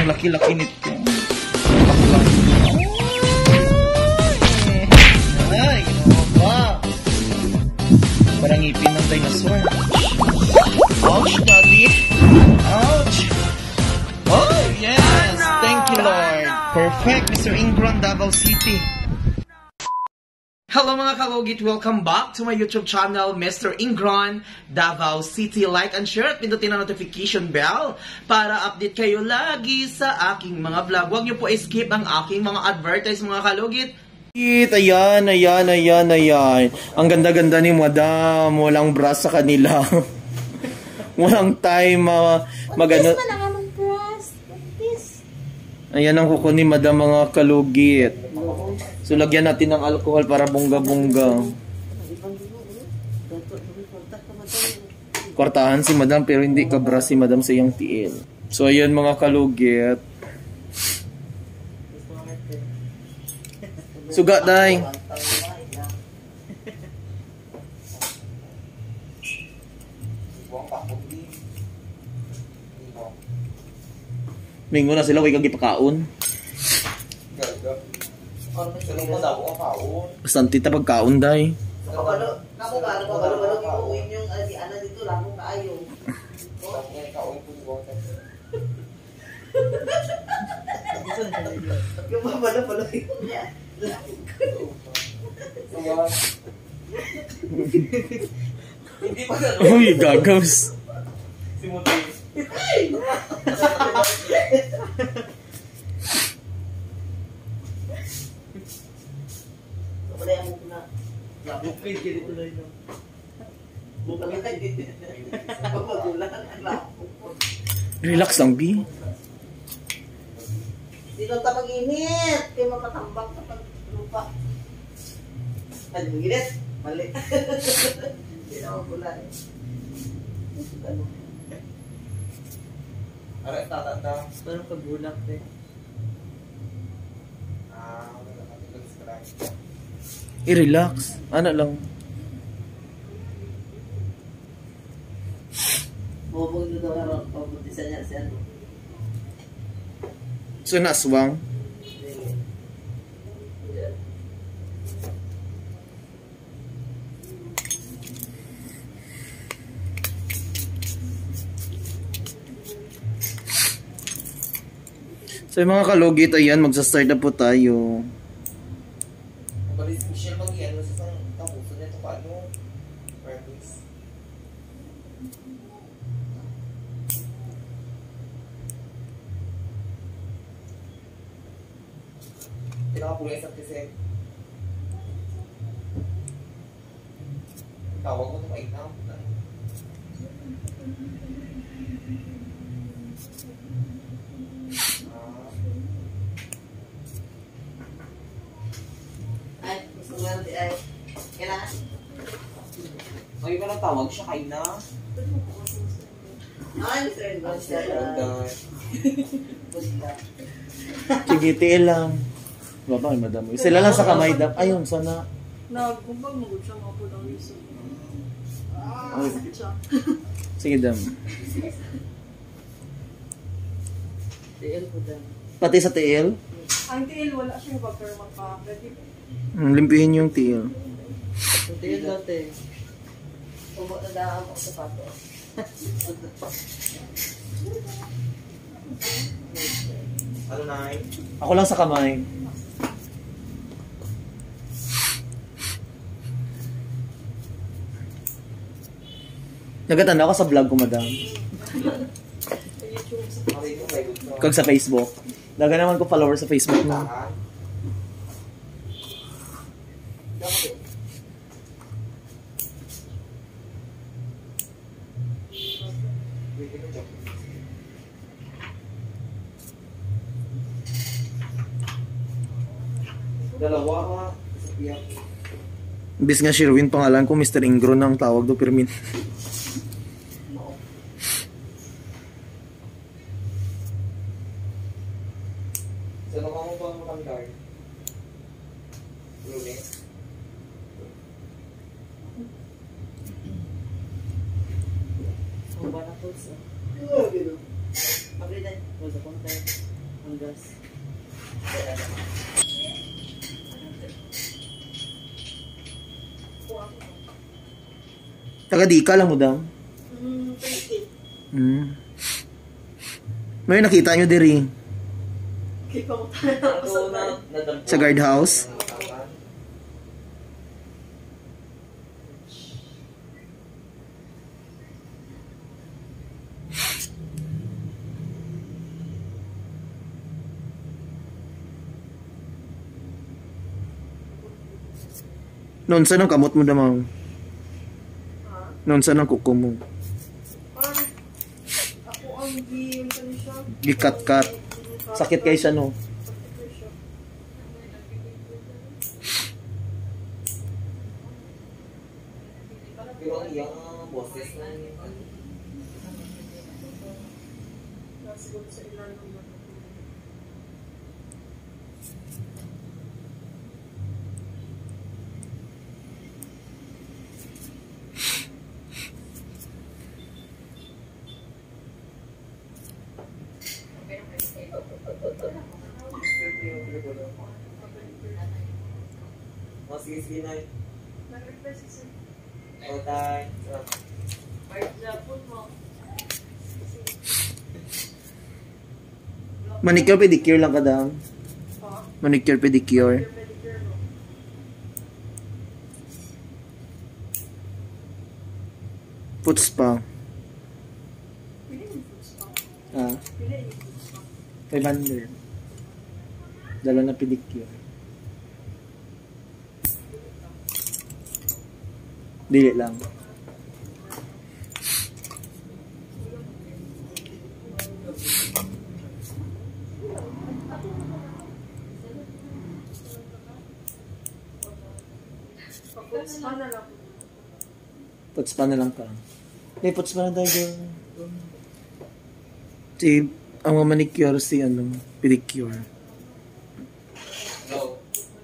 laki-laki nito. Bakla. Ay, ginawa ba? Parang ngipin ng dinosaur. Ouch, daddy. Ouch. Oh, yes. Thank you, Lord. Perfect, Mr. Ingron, Davao City. Hello mga kalugit! Welcome back to my YouTube channel, Mr. Ingron, Davao City. Like and share at pindutin ang notification bell para update kayo lagi sa aking mga vlog. Huwag niyo po skip ang aking mga advertise mga kalugit. Ayan. Ang ganda-ganda ni Madam. Walang bra sa kanila. Walang time magano. Ayan ang kuko ni Madam mga kalugit. So, lagyan natin ng alcohol para bongga-bongga. Kwartahan si Madam pero hindi kabra si Madam sa iyang tiil. So, ayan mga kalugit. Suga, day. Mingo na sila, huwag kang ipakaon. Bastante ta pagkaon, day. Uy, gagaws. Relax lang, B. Sino ta mag-init? Kaya mapatambak sa paglupa. Ano mag-init? Mali. Hindi na mabula eh. Aray, tatanda. Parang pagbulak eh. I-relax. Ano lang. Bubog na daw araw. Pabutisan niya siya. So, naswang. So, yung mga kalugit, ayan, magsa-start na po tayo. Michelle, mag-iano sa isang tapuso na ito paano? Purpose. Pinakapuloy sa kasi tawag mo ito mainam. Ay, kailangan. Ay, ka lang tawag siya kay na. Ay, Mr. Ingron siya. Sige, tiil lang. Baba, madam. Sila lang sa kamay dap. Ayun, sana. Nagkumpag magod siya mga po ng iso. Sakit siya. Sige, dam. Tiil po dam. Pati sa tiil? Ang tiil, wala siya pero magpa-pwede. Limpihin yung tiil. Tiil dati. Tubo na daan ako sa pato. Ano na? Ako lang sa kamay. Nagatan ako sa vlog ko, madam. Kag sa Facebook. Daga naman ko followers sa Facebook mo. Dalawa ka. Bis nga Sherwin, pangalan ko Mr. Ingron ang tawag do Pirmin. Sino ka mo bang matanggal? Lunes? Ang ba na po siya? Pagridan. Wala ko na tayo. Batangas. Taga di ka lang mo daw. 28. May nakita nyo diri Kaya ko tayo ako sa bar. sa guardhouse. Noon sa nang kamot mo damang. Ha? Noon sa nang kuko mo. Ako ang yung siya. Gikat-kat. Sakit kayo sa no. Pero ang iyang boses na Siguro sa ilan naman. Oh, sige na. Nag-request kasi. Oh, tayo. Japon mo. Manicure pedicure lang kada. Ha? Manicure pedicure. Pedicure mo. Foot spa. Pili yung food spa. Ah, Pili yung food spa. 500. Dala na pedicure. Dili lang. Food spa na lang. Foot spa na lang ka. May foot spa na tayo. Si, ang mga manicure si ano, pedicure. No.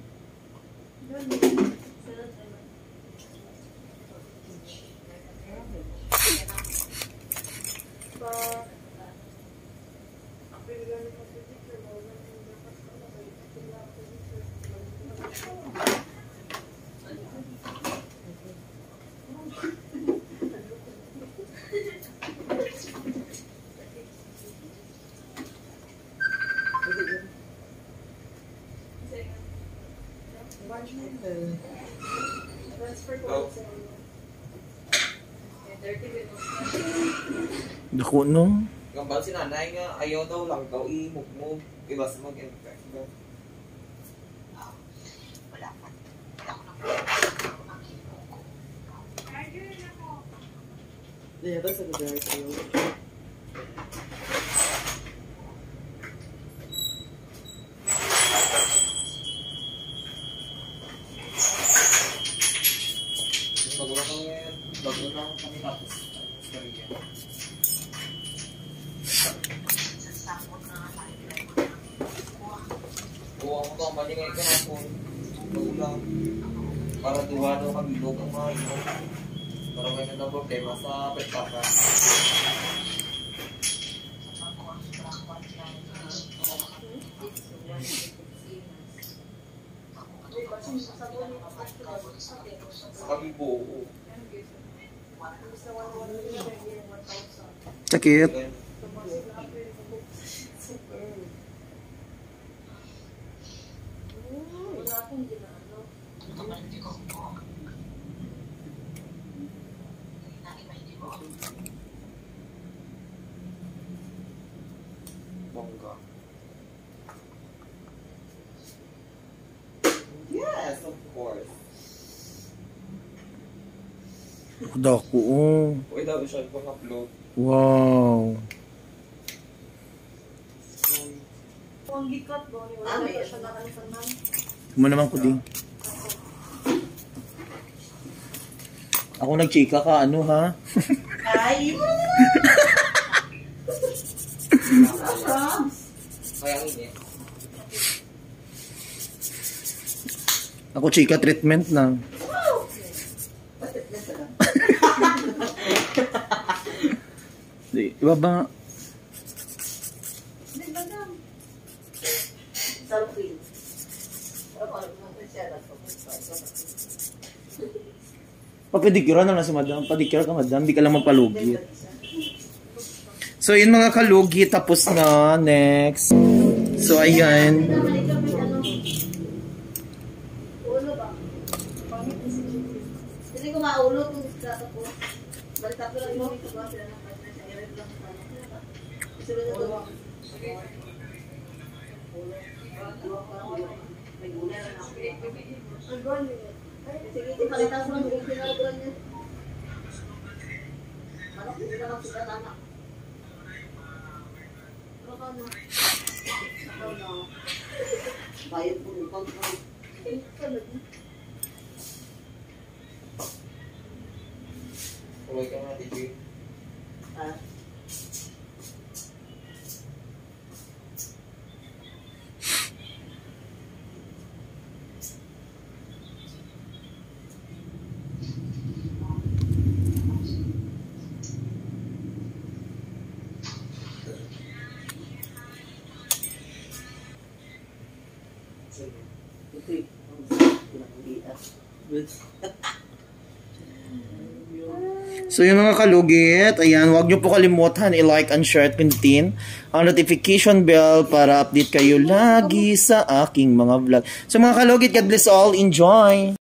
Transfer ko sa inyo. Dako no? Gambal si nanay nga, ayaw daw lang daw imugmog. Iba sa mag-infect daw. Dito sa gudar kayo. Bago lang kami tapos. Oo, ako ba, mali ngayon ka na po. Bago lang. Para duwa daw kami doon ang mga ito. Para may nang problema sa pagkaka. Sa kami po, oo. Sakit. Wala akong ginaano. Bongga. Yes, of course. Dako oh. Uy, daw siya pang upload. Wow. Ang likat ba? Wala na siya nakalisanan. Mo naman ko din. Ako nagchika ka ano ha? Ay! Kaya ang init. Ako chika treatment na. Di, iba ba? Salpin. Papadikira na lang si madam. Padikira ka madam, di ka lang mapalugi. So yun mga kalugi, tapos na. Next. So ayan. Ulo ba? Hindi ko maulo kung gusto ko. Balik ako lang yung ito ba sila ng partner sa area lang sa gusto ko ito. May gula na ako. Ang gawin niya. Sige, palitan ko lang yung pinagawa niya. Ano, hindi na magsukat anak. Baka na. Baka na. Bayad po ng pangkang. Tuloy ka na, DJ. Ah. So yung mga kalugit, ayan, huwag nyo po kalimutan i-like and share at pindutin ang notification bell para update kayo lagi sa aking mga vlog. So mga kalugit, God bless all, enjoy!